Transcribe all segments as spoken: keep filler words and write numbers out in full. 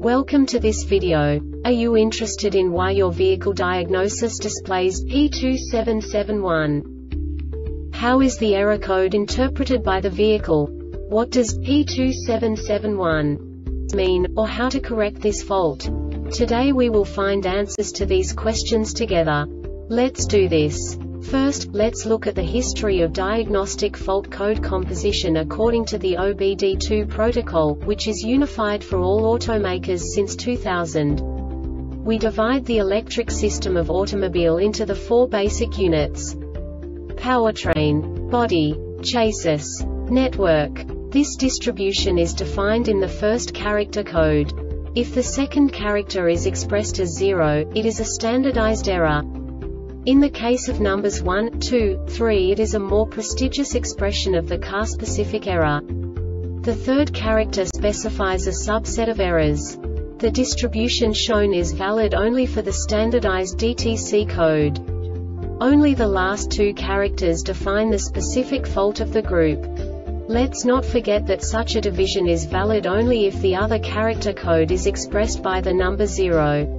Welcome to this video. Are you interested in why your vehicle diagnosis displays P two seven seven one? How is the error code interpreted by the vehicle? What does P two seven seven one mean, or how to correct this fault? Today we will find answers to these questions together. Let's do this. First, let's look at the history of diagnostic fault code composition according to the O B D two protocol, which is unified for all automakers since two thousand. We divide the electric system of automobile into the four basic units: powertrain, body, chassis, network. This distribution is defined in the first character code. If the second character is expressed as zero, it is a standardized error. In the case of numbers one, two, three, it is a more prestigious expression of the car-specific error. The third character specifies a subset of errors. The distribution shown is valid only for the standardized D T C code. Only the last two characters define the specific fault of the group. Let's not forget that such a division is valid only if the other character code is expressed by the number zero.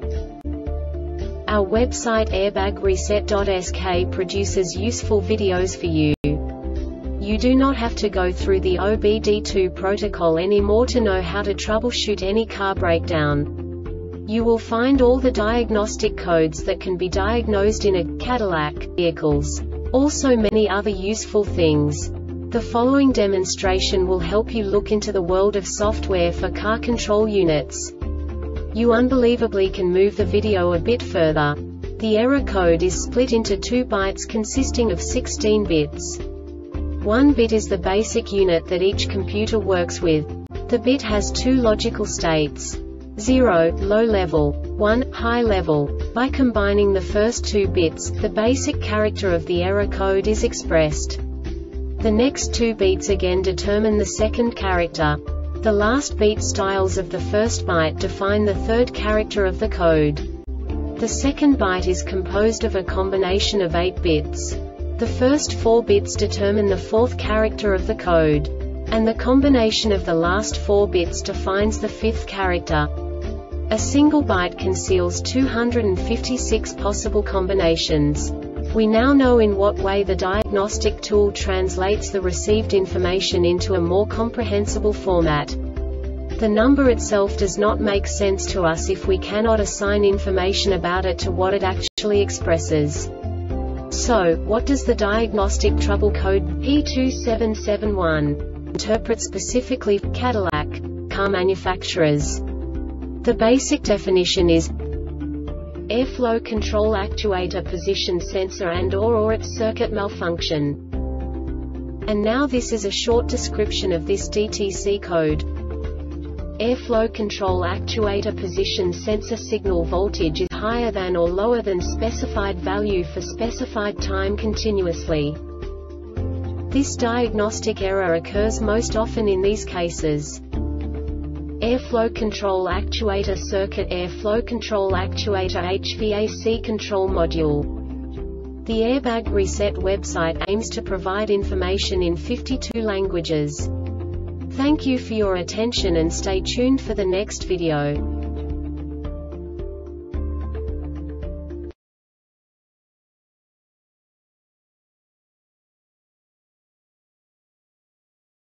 Our website airbag reset dot S K produces useful videos for you. You do not have to go through the O B D two protocol anymore to know how to troubleshoot any car breakdown. You will find all the diagnostic codes that can be diagnosed in a Cadillac vehicles. Also many other useful things. The following demonstration will help you look into the world of software for car control units. You unbelievably can move the video a bit further. The error code is split into two bytes consisting of sixteen bits. One bit is the basic unit that each computer works with. The bit has two logical states: zero, low level, one, high level. By combining the first two bits, the basic character of the error code is expressed. The next two bits again determine the second character. The last beat styles of the first byte define the third character of the code. The second byte is composed of a combination of eight bits. The first four bits determine the fourth character of the code. And the combination of the last four bits defines the fifth character. A single byte conceals two hundred fifty-six possible combinations. We now know in what way the diagnostic tool translates the received information into a more comprehensible format. The number itself does not make sense to us if we cannot assign information about it to what it actually expresses. So, what does the diagnostic trouble code P two seven seven one interpret specifically for Cadillac car manufacturers? The basic definition is airflow control actuator position sensor and or or its circuit malfunction. And now this is a short description of this D T C code. Airflow control actuator position sensor signal voltage is higher than or lower than specified value for specified time continuously. This diagnostic error occurs most often in these cases: airflow control actuator circuit, airflow control actuator H V A C control module. The Airbag Reset website aims to provide information in fifty-two languages. Thank you for your attention and stay tuned for the next video.